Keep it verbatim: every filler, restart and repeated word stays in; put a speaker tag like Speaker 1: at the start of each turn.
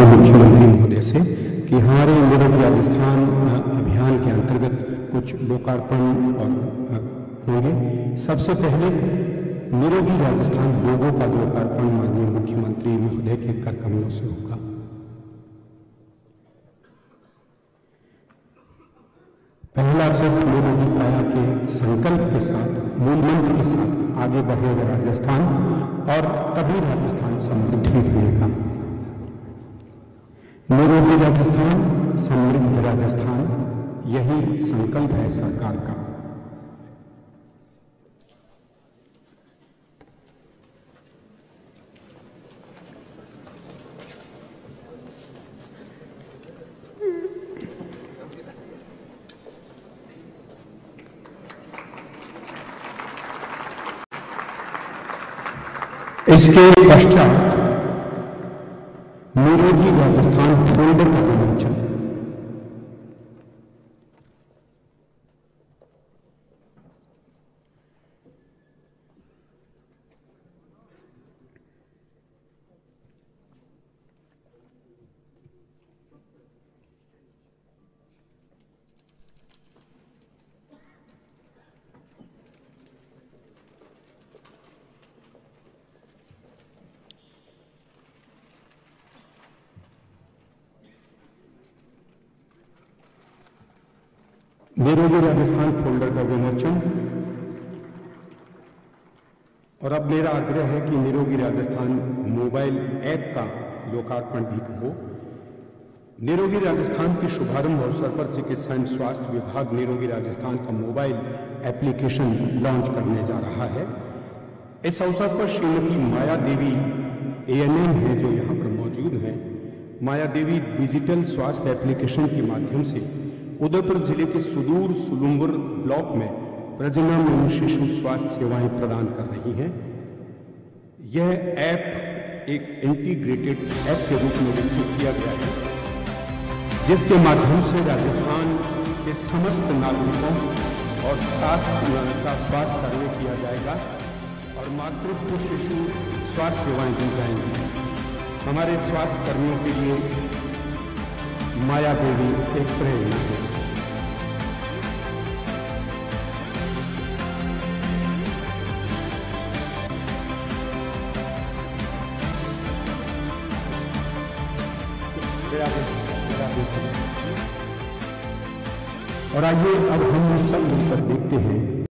Speaker 1: माननीय मुख्यमंत्री महोदय से कि हमारे निरोगी राजस्थान अभियान के अंतर्गत कुछ लोकार्पण और होंगे। सबसे पहले निरोगी राजस्थान लोगों का लोकार्पण माननीय मुख्यमंत्री महोदय के कर कमलों से होगा। पहला शब्द निरोगी काया के संकल्प के साथ, मूल मंत्र के साथ आगे बढ़ेगा राजस्थान, और तभी राजस्थान समृद्ध बनेगा। निरोगी राजस्थान, समृद्ध राजस्थान, यही संकल्प है सरकार का। इसके पश्चात निरोगी राजस्थान फोल्डर का विमोचन। निरोगी राजस्थान फोल्डर का विमोचन। और अब मेरा आग्रह है कि निरोगी राजस्थान मोबाइल ऐप का लोकार्पण भी हो। निरोगी राजस्थान के शुभारंभ अवसर पर चिकित्सा एवं स्वास्थ्य विभाग निरोगी राजस्थान का मोबाइल एप्लीकेशन लॉन्च करने जा रहा है। इस अवसर पर श्रीमती माया देवी एएनएम है जो यहाँ पर मौजूद हैं। माया देवी डिजिटल स्वास्थ्य एप्लीकेशन के माध्यम से उदयपुर जिले के सुदूर सुलुम्बुर ब्लॉक में प्रजनन एवं शिशु स्वास्थ्य सेवाएं प्रदान कर रही हैं। यह ऐप एक इंटीग्रेटेड ऐप के रूप में विकसित किया गया है, जिसके माध्यम से राजस्थान के समस्त नागरिकों और स्वास्थ्य का स्वास्थ्य सर्वे किया जाएगा और मातृत्व शिशु स्वास्थ्य सेवाएं दी जाएंगी। हमारे स्वास्थ्य कर्मियों के लिए माया देवी एक प्रेरणा है। और आइए अब हम सब मिलकर देखते हैं